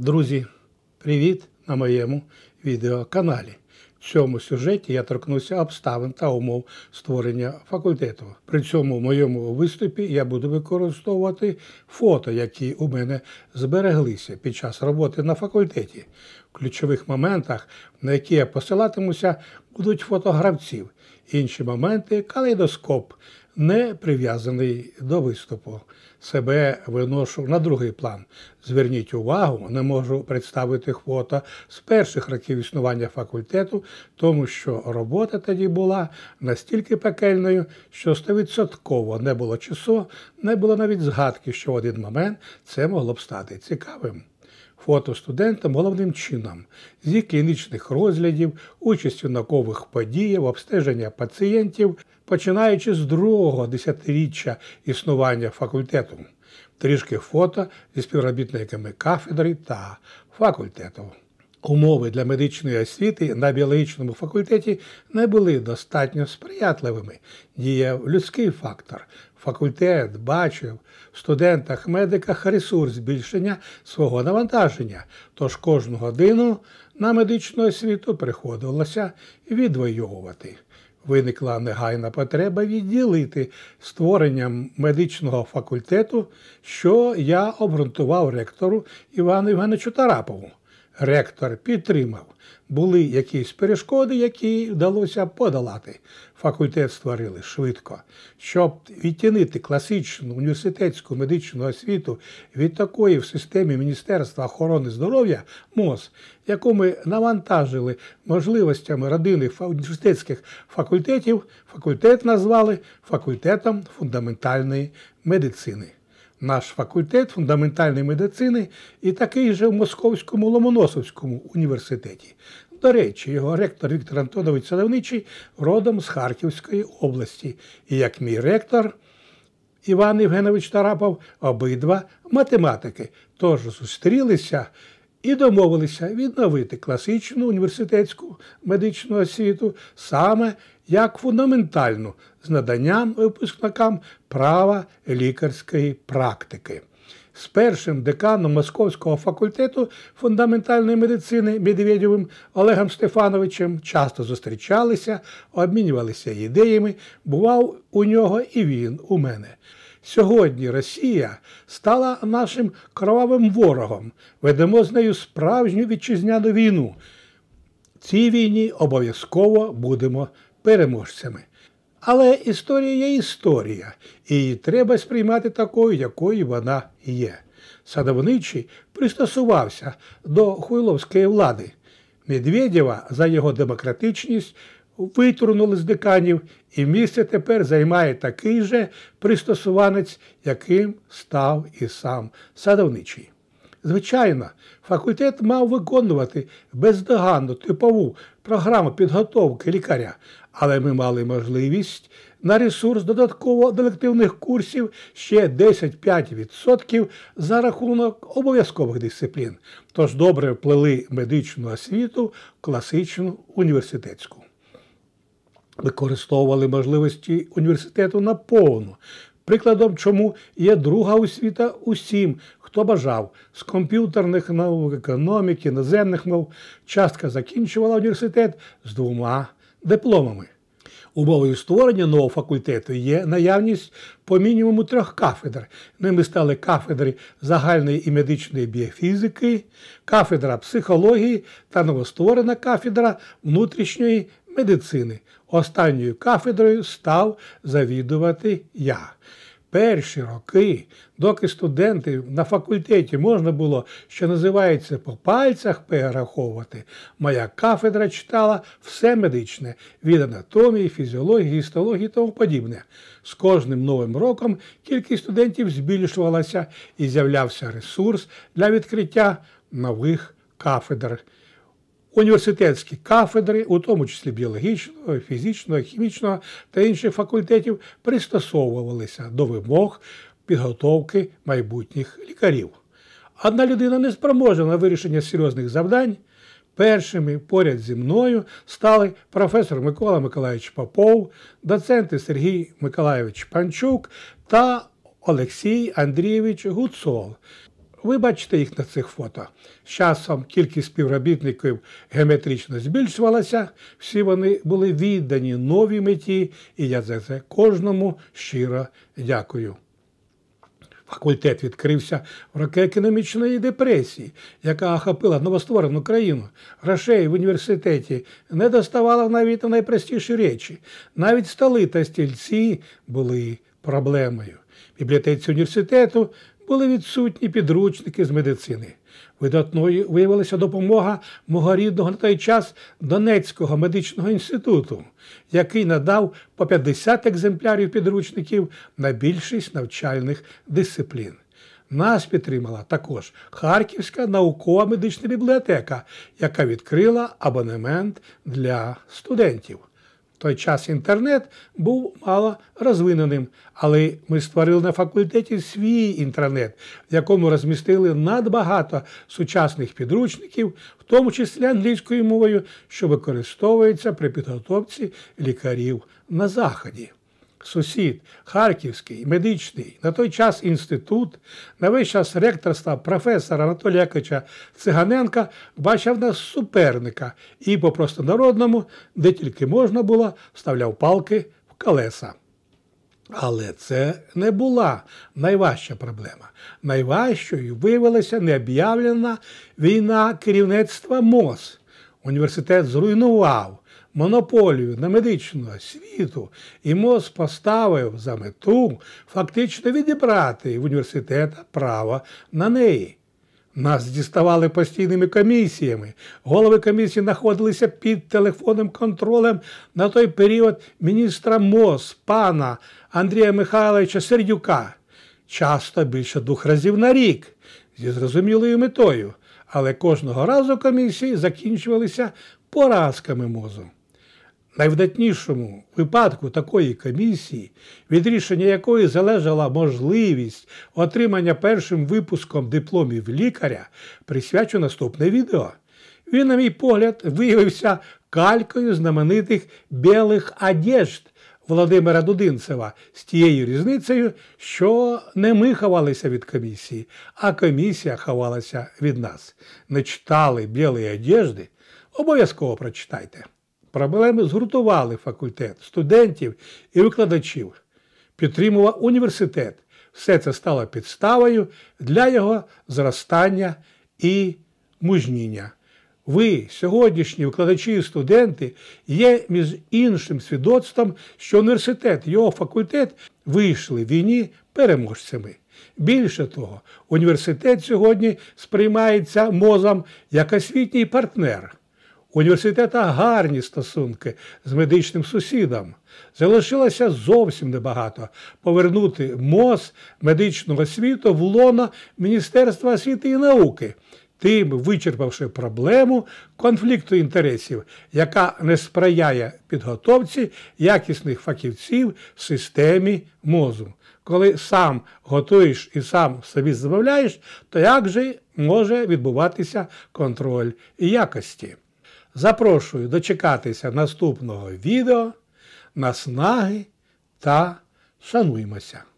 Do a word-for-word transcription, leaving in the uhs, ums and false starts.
Друзі, привіт на моєму відеоканалі. В цьому сюжеті я торкнуся обставин та умов створення факультету. При цьому в моєму виступі я буду використовувати фото, які у мене збереглися під час роботи на факультеті. В ключових моментах, на які я посилатимуся, будуть фото гравців. Інші моменти – калейдоскоп, не прив'язаний до виступу. Себе виношу на другий план. Зверніть увагу, не можу представити фото з перших років існування факультету, тому що робота тоді була настільки пекельною, що стовідсотково не було часу, не було навіть згадки, що в один момент це могло б стати цікавим. Фото студентам головним чином зі клінічних розглядів, участю в наукових подіях, обстеження пацієнтів, починаючи з другого десятиріччя існування факультету. Трішки фото зі співробітниками кафедри та факультету. Умови для медичної освіти на біологічному факультеті не були достатньо сприятливими. Діяв людський фактор. Факультет бачив в студентах-медиках ресурс збільшення свого навантаження, тож кожну годину на медичну освіту приходилося відвоювати. Виникла негайна потреба відділити створенням медичного факультету, що я обґрунтував ректору Івану Євгеновичу Тарапову. Ректор підтримав. Були якісь перешкоди, які вдалося подолати. Факультет створили швидко. Щоб відтінити класичну університетську медичну освіту від такої в системі Міністерства охорони здоров'я МОЗ, яку ми навантажили можливостями родинних університетських факультетів, факультет назвали факультетом фундаментальної медицини. Наш факультет фундаментальної медицини і такий же в Московському Ломоносовському університеті. До речі, його ректор Віктор Антонович Садовничий родом з Харківської області. І як мій ректор Іван Євгенович Тарапов, обидва математики. Тож зустрілися і домовилися відновити класичну університетську медичну освіту саме як фундаментальну з наданням випускникам права лікарської практики. З першим деканом Московського факультету фундаментальної медицини Медведєвим Олегом Стефановичем часто зустрічалися, обмінювалися ідеями, бував у нього і він у мене. Сьогодні Росія стала нашим кровавим ворогом. Ведемо з нею справжню вітчизняну війну. В цій війні обов'язково будемо переможцями. Але історія є історія, і її треба сприймати такою, якою вона є. Садовничий пристосувався до хуйловської влади. Медведєва за його демократичність витурнули з деканів, і місце тепер займає такий же пристосуванець, яким став і сам Садовничий. Звичайно, факультет мав виконувати бездоганну типову програму підготовки лікаря, але ми мали можливість на ресурс додатково елективних курсів ще десять - п'ять відсотків за рахунок обов'язкових дисциплін. Тож добре вплели медичну освіту в класичну університетську. Використовували можливості університету наповну. Прикладом чому є друга освіта усім, хто бажав. З комп'ютерних наук, економіки, іноземних мов частка закінчувала університет з двома дипломами. Умовою створення нового факультету є наявність по мінімуму трьох кафедр. Ними стали кафедри загальної і медичної біофізики, кафедра психології та новостворена кафедра внутрішньої медицини. Останньою кафедрою став завідувати я. Перші роки, доки студентів на факультеті можна було, що називається, по пальцях перераховувати, моя кафедра читала все медичне – від анатомії, фізіології, гістології і тому подібне. З кожним новим роком кількість студентів збільшувалася і з'являвся ресурс для відкриття нових кафедр. Університетські кафедри, у тому числі біологічного, фізичного, хімічного та інших факультетів, пристосовувалися до вимог підготовки майбутніх лікарів. Одна людина не спроможна на вирішення серйозних завдань. Першими поряд зі мною стали професор Микола Миколайович Попов, доценти Сергій Миколайович Панчук та Олексій Андрійович Гуцол. Ви бачите їх на цих фото. З часом кількість співробітників геометрично збільшувалася, всі вони були віддані новій меті, і я за це кожному щиро дякую. Факультет відкрився в роки економічної депресії, яка охопила новостворену країну. Грошей в університеті не доставало навіть на найпростіші речі. Навіть столи та стільці були проблемою. В бібліотеці університету були відсутні підручники з медицини. Видатною виявилася допомога мого рідного на той час Донецького медичного інституту, який надав по п'ятдесят екземплярів підручників на більшість навчальних дисциплін. Нас підтримала також Харківська наукова медична бібліотека, яка відкрила абонемент для студентів. В той час інтернет був мало розвиненим, але ми створили на факультеті свій інтранет, в якому розмістили надбагато сучасних підручників, в тому числі англійською мовою, що використовується при підготовці лікарів на Заході. Сусід, Харківський медичний, на той час інститут, на весь час ректорства професора Анатолія Яковлевича Циганенка бачив нас суперника і по-простонародному, де тільки можна було, вставляв палки в колеса. Але це не була найважча проблема. Найважчою виявилася необ'явлена війна керівництва МОЗ. Університет зруйнував монополію на медичну освіту, і МОЗ поставив за мету фактично відібрати в університету право на неї. Нас діставали постійними комісіями. Голови комісії знаходилися під телефонним контролем на той період міністра МОЗ, пана Андрія Михайловича Сердюка. Часто більше двох разів на рік, зі зрозумілою метою. Але кожного разу комісії закінчувалися поразками МОЗу. Найвдатнішому випадку такої комісії, від рішення якої залежала можливість отримання першим випуском дипломів лікаря, присвячу наступне відео. Він, на мій погляд, виявився калькою знаменитих «білих одежд» Володимира Дудинцева з тією різницею, що не ми ховалися від комісії, а комісія ховалася від нас. Не читали «білі одежди»? Обов'язково прочитайте. Проблеми згуртували факультет, студентів і викладачів. Підтримував університет. Все це стало підставою для його зростання і мужніння. Ви, сьогоднішні викладачі і студенти, є між іншим свідоцтвом, що університет і його факультет вийшли в війні переможцями. Більше того, університет сьогодні сприймається МОЗом як освітній партнер. У університета гарні стосунки з медичним сусідом. Залишилося зовсім небагато – повернути МОЗ, медичну освіту в лоно Міністерства освіти і науки, тим вичерпавши проблему конфлікту інтересів, яка не сприяє підготовці якісних фахівців в системі МОЗу. Коли сам готуєш і сам собі замовляєш, то як же може відбуватися контроль якості? Запрошую дочекатися наступного відео. Наснаги та шануймося!